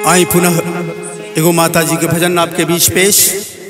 आई पुनः एगो माता जी के भजन आपके बीच पेश।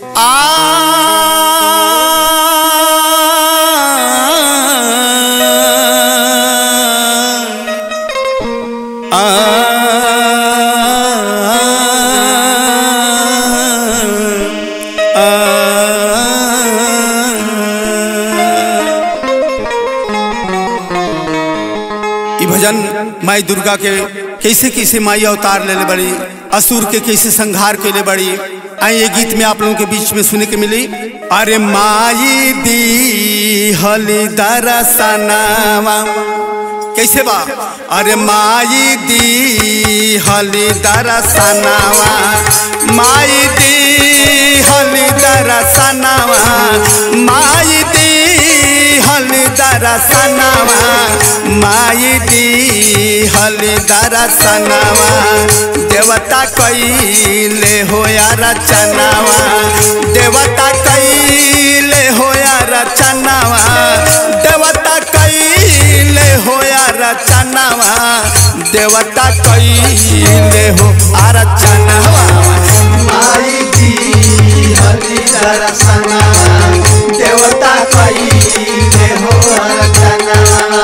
भजन माई दुर्गा के कैसे कैसे माई अवतार ले बड़ी, असुर के कैसे संहार के ले बड़ी। आई ये गीत में आप लोगों के बीच में सुने के मिली। अरे माई दी हली दरसनावा कैसे बा। अरे माई दी हली दरसनावा, माई दी हली दरसनावा, माई दी हली दरसनावा, माई दी हली दरसनावा। देवता कइले होया रचनावा, देवता कइले होया रचनावा, देवता कइले होया रचनावा, देवता कइले हो रचनावा। माई दी हली दरसनावा, देवता कइले हो रचनावा।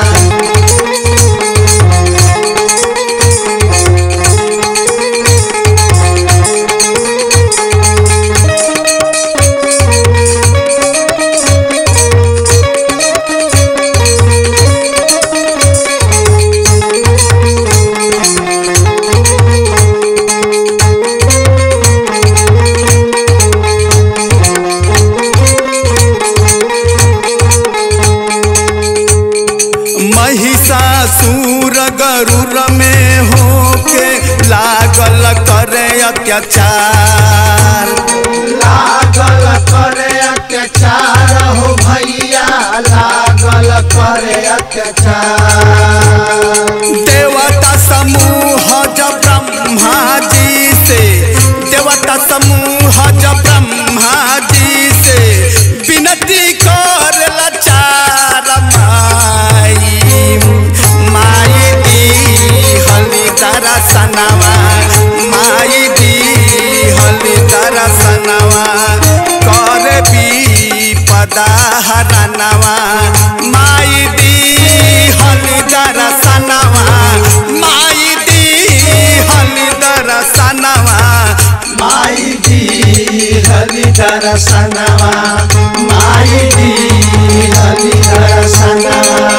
महिषासुर गरुड़ में होके लागल करे अत्याचार, लागल करे अत्याचार हो भैया, लागल करे अत्याचार। देवता समूह जब ब्रह्मा जी से, देवता समूह जब ब्रह्मा जी से विनती कर लाचार। माई दी हली दरसनावा, माई दी हली दरसनावा, कर विपदा हरनवा। माई दी हली दरसनावा, माई दी हली दरसनावा, माई दी हली दरसनावा, माई दी हली दरसनावा।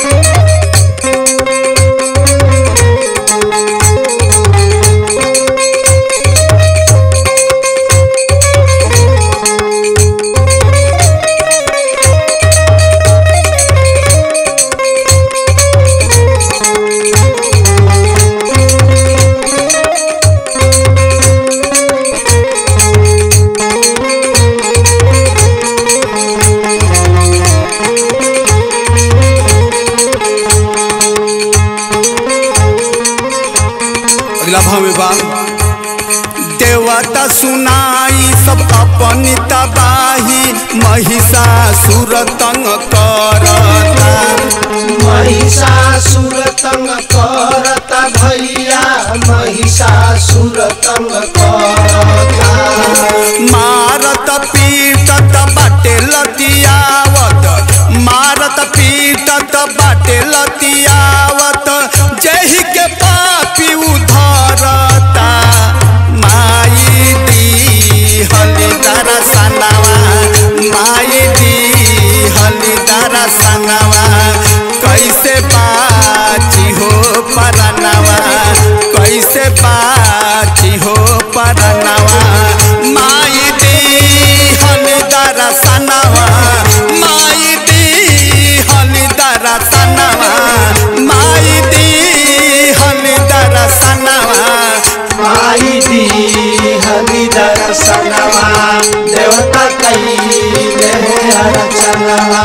अगला भाव में बा। देवता सुनाई सब अपनी तबाही, महिषासुर तंग करता, महिषासुर तंग करता भैया, महिषासुर तंग करता। मारत पीटत बाटे लतियावत, मारत पीटत बाटे लतियावत, जही के पापी उधरता। माई दी हली दरसनावा, माई दी हली दरसनावा, कैसे बाची हो परनवा, कैसे बाची हो परनवा। माई दी हली दरसनावा, माई दी हली दरसनावा, माई दी हली दरसनावा, माई दी हली दरसनावा, देवता कइले हो रचनावा।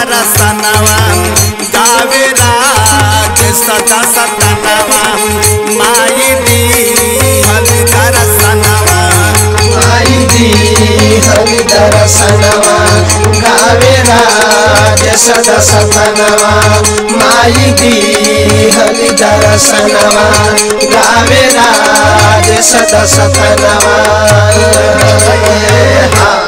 दर्शनवा गावे राज सदा सतनवा माई दी हरि दर्शनवा माई दी हरि दर्शनवा गावे राज सदा सतनवा माई दी हरि दर्शनवा गावे राज सदा सतनवा।